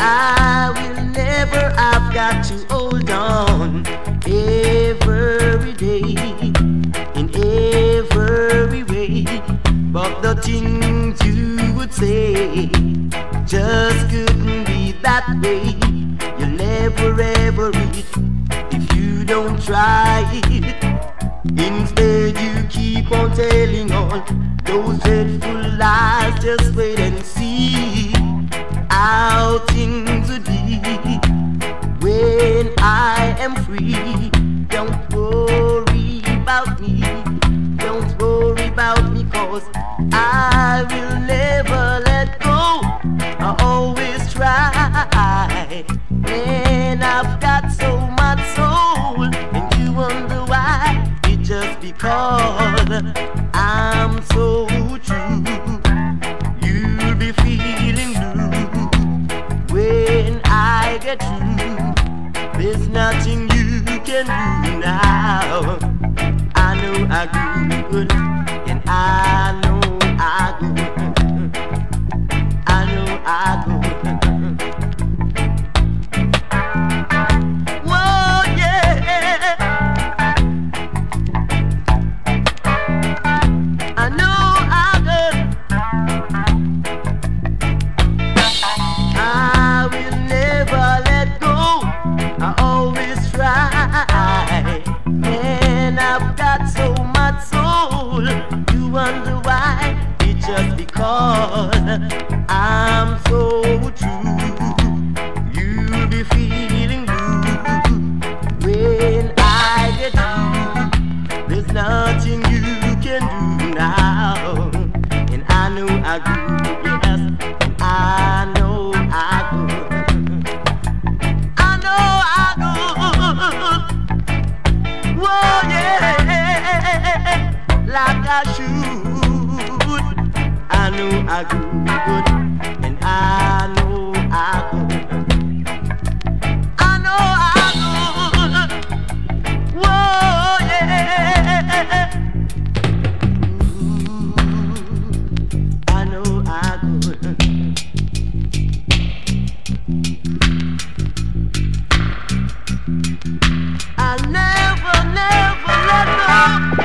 I will never, I've got to hold on every day, in every way. But the things you would say just couldn't be that way. You'll never ever reach if you don't try it. Instead you keep on telling all those dreadful lies. Just wait and see how things would be when I am free. Don't worry about me, don't worry about me, 'cause I will never let go. I always try, and I've got so much soul. And you wonder why? It's just because I'm so true. You'll be feeling blue when I get through. There's nothing you can do now. I know I good, and I know I good. I know I good. Whoa, yeah. I know I good. I will never let go. I always try, and I've got so much soul. You wonder why? It's just because I'm so true. You'll be feeling blue when I get through. There's nothing you can do now, and I know I do, yes, and I know I do. Whoa, yeah, like I should. I know I good, and I know I good. I know I good. Whoa, yeah. Ooh, I know I good. I'll never let go.